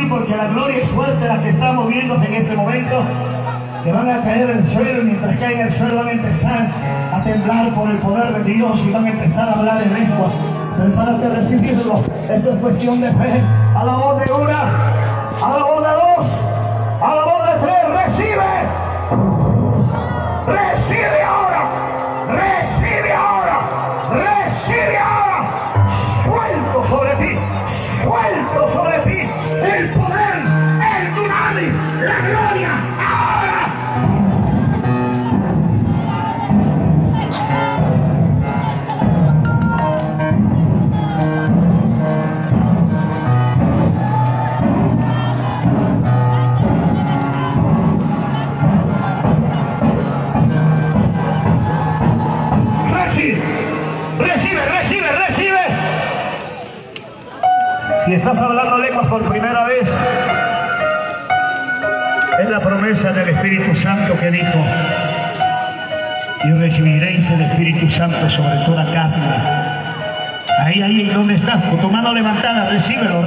porque la gloria es fuerte la que está moviéndose en este momento. Que van a caer en el suelo, y mientras caen en el suelo van a empezar a temblar por el poder de Dios y van a empezar a hablar en lengua. Prepárate a recibirlo. Esto es cuestión de fe. A la voz de una, a la voz de dos, a la voz de tres, recibe. Recibe ahora. Recibe ahora. Recibe ahora. Suelto sobre ti. Suelto sobre ti. El poder, el dunamis, la gloria. Recibe. Si estás hablando lenguas por primera vez, es la promesa del Espíritu Santo que dijo: y recibiréis el Espíritu Santo sobre toda carne. Ahí donde estás, con tu mano levantada, recíbelo.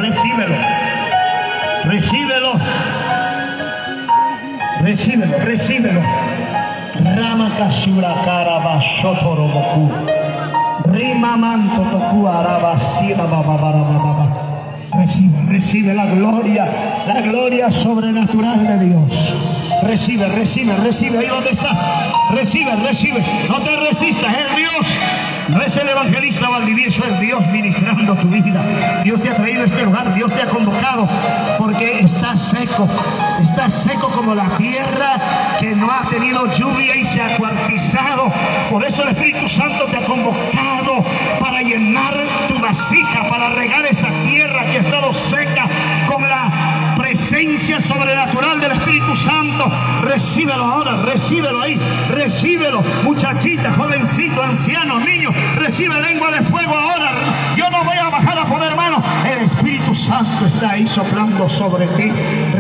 Rama Kasura Karaba Shotoroboku. Rima manto toku araba siba baba. Recibe la gloria sobrenatural de Dios. Recibe, ahí donde está. Recibe, no te resistas, es Dios. No es el evangelista Valdivieso, es Dios ministrando tu vida. Dios te ha traído a este lugar, Dios te ha convocado porque estás seco como la tierra que no ha tenido lluvia y se ha cuartizado. Por eso el Espíritu Santo te ha convocado para llenar tu vasija, para regar esa tierra que ha estado seca con la presencia sobrenatural del Espíritu Santo. Recíbelo ahora, recíbelo ahí, recíbelo, muchachita, jovencito, anciano, niño, recibe lengua de fuego ahora. Yo no voy a bajar a poner mano, el Espíritu Santo está ahí soplando sobre ti.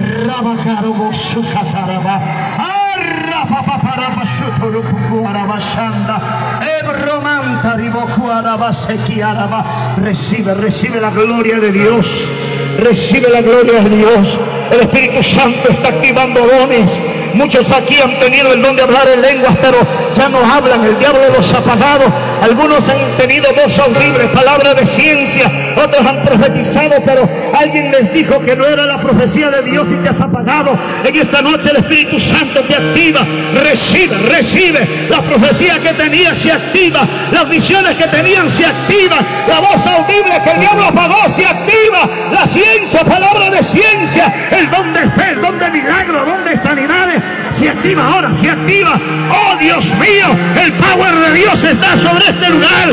Recibe la gloria de Dios. Recibe la gloria de Dios. El Espíritu Santo está activando dones. Muchos aquí han tenido el don de hablar en lenguas, pero ya no hablan. El diablo los ha apagado. Algunos han tenido voz audible, palabra de ciencia. Otros han profetizado, pero alguien les dijo que no era la profecía de Dios y te has apagado. En esta noche el Espíritu Santo te activa. Recibe. La profecía que tenías se activa. Las visiones que tenían se activan. La voz audible que el diablo apagó se activa. La ciencia, palabra de ciencia. El don de fe, el don de milagro, el don de sanidades se activa ahora, se activa. Oh Dios mío, el power de Dios está sobre este lugar.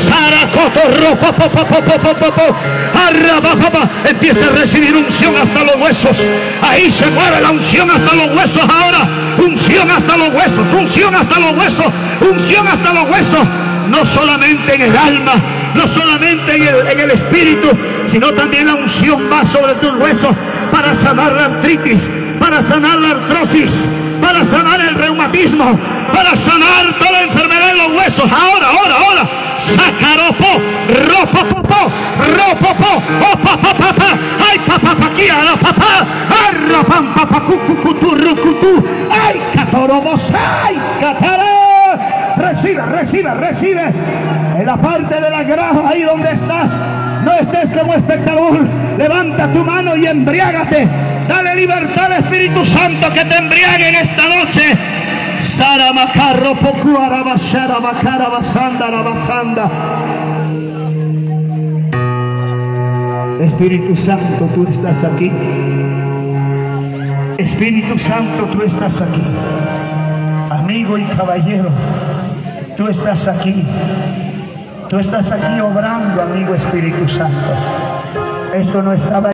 Empieza a recibir unción hasta los huesos. Ahí se mueve la unción hasta los huesos ahora. Unción hasta los huesos, unción hasta los huesos, unción hasta los huesos. No solamente en el alma, no solamente en el espíritu, sino también la unción va sobre tus huesos para sanar la artritis, para sanar la artrosis, para sanar el reumatismo, para sanar toda enfermedad en los huesos. Ahora. Sacaropo, ropopopo, opapapapa, ay papapaquia, papá, arrapam papacucucuturrucutu, ay catorobos, ay catara. Recibe. En la parte de la grava, ahí donde estás, no estés como espectador. Levanta tu mano y embriágate. Dale libertad al Espíritu Santo que te embriague en esta noche. Saramacarro pocu arabashara bacara basanda arabasanda. Espíritu Santo, tú estás aquí. Espíritu Santo, tú estás aquí. Amigo y caballero, tú estás aquí. Tú estás aquí obrando, amigo Espíritu Santo. Esto no estaba